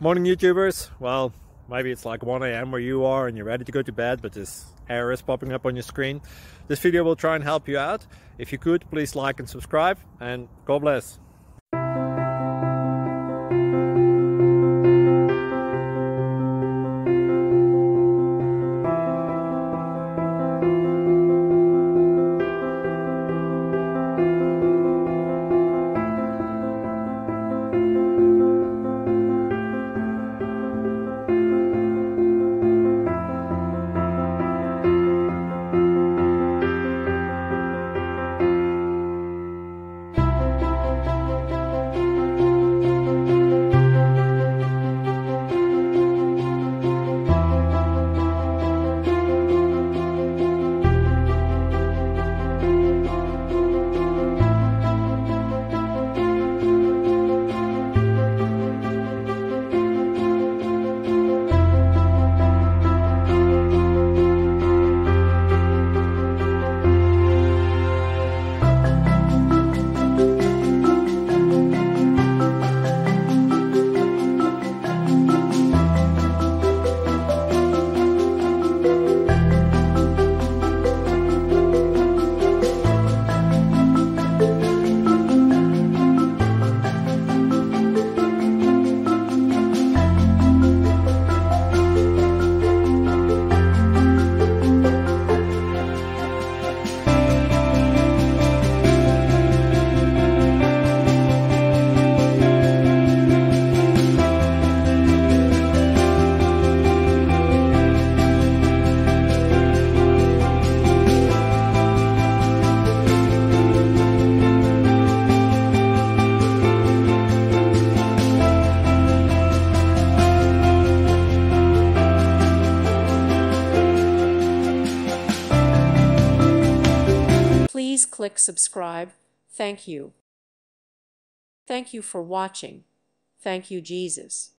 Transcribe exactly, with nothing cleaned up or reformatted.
Morning YouTubers. Well, maybe it's like one A M where you are and you're ready to go to bed, but this error is popping up on your screen. This video will try and help you out. If you could, please like and subscribe, and God bless. Please click subscribe. Thank you. Thank you for watching. Thank you, Jesus.